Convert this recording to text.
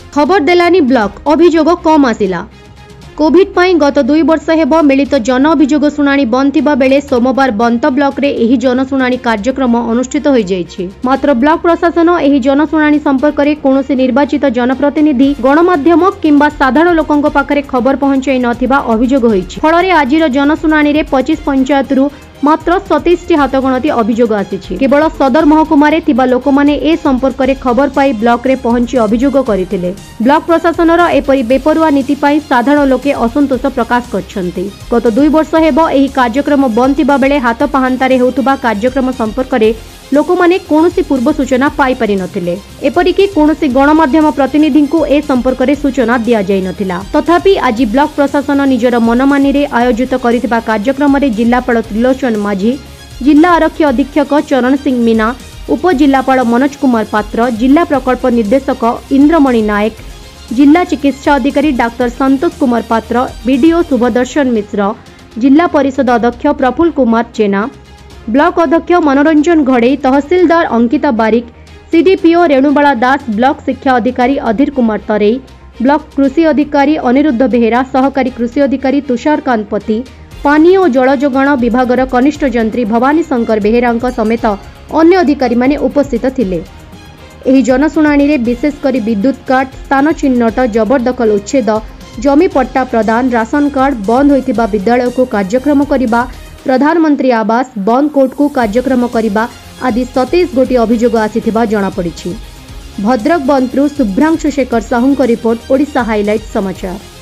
खबर देलानी ब्लॉक अभियोग कम आसिला। कोविड पाई गत 2 वर्ष हेब मिलित जन अभियोग शुणाणी बंद थिबा बेले सोमवार बंत ब्लॉक रे एही जनशुणाणी कार्यक्रम अनुष्ठित होई जायछि। मात्र ब्लॉक प्रशासन एही जनशुणाणी संपर्क रे कोनोसी निर्वाचित जनप्रतिनिधि गणमाध्यम किंबा साधारण लोकंक पाखरे खबर पहुंचाई नथिबा अभियोग होईछि। फଳରେ आजिर जनशुणाणी रे 25 पंचायत रु मात्र 27 हाथगणती अभियोग आसिछि। केवल सदर महकुमा रे थिबा लोकमाने ए संपर्क रे खबर पाई ब्लॉक रे पहुंची अभियोग करथिले। ब्लॉक प्रशासनर एपरि बेपरुआ नीति पाई साधारण लोके असंतोष प्रकाश करछन्ति। गत 2 वर्ष हेब एही कार्यक्रम बंद थिबा बेले हाथ पाहांतारे हेउथुबा कार्यक्रम संपर्क रे लोकमाने कोनोसी पूर्व सूचना पाई पारि नथिले। एपरिकी कोनोसी गणमाध्यम प्रतिनिधि को ए संपर्क रे सूचना दिया जाय नथिला। तथापि आज ब्लॉक प्रशासन निजर मनमानी रे आयोजित करिथिबा कार्यक्रम रे जिल्लापाल त्रिलोचन माझी, जिला आरक्षी अधीक्षक चरण सिंह मीना, उपजिल्लापाल मनोज कुमार पात्र, जिला प्रकल्प निर्देशक इंद्रमणि नायक, जिला चिकित्सा अधिकारी डाक्टर संतोष कुमार पात्र, बीडीओ शुभदर्शन मिश्र, जिला परिषद अध्यक्ष प्रफुल्ल कुमार जेना, ब्लॉक अध्यक्ष मनोरंजन घड़े, तहसीलदार अंकिता बारिक, सीडीपीओ रेणुबाला दास, ब्लॉक शिक्षा अधिकारी अधीर कुमार तरेई, ब्लॉक कृषि अधिकारी अनिरुद्ध बेहेरा, सहकारी कृषि अधिकारी तुषारकांत पति, पानी और जल जोगाण विभागर कनिष्ठ जंत्री भवानी शंकर बेहेरा समेत अन्य अधिकारी माने उपस्थित थिले। एही जनशुणाणी रे विशेषकर विद्युत काट, स्थान चिन्हट, जबरदखल उच्छेद, जमी पट्टा प्रदान, राशन कार्ड, बंद होइतिबा विद्यालय को कार्यक्रम करिबा, प्रधानमंत्री आवास, बंद कोर्ट को कार्यक्रम करिबा आदि 27 गोटी अभियोग आसिथिबा जणा पड़िछि। भद्रक बंदरु शुभ्रांशु शेखर साहू रिपोर्ट, ओडिशा हाइलाइट समाचार।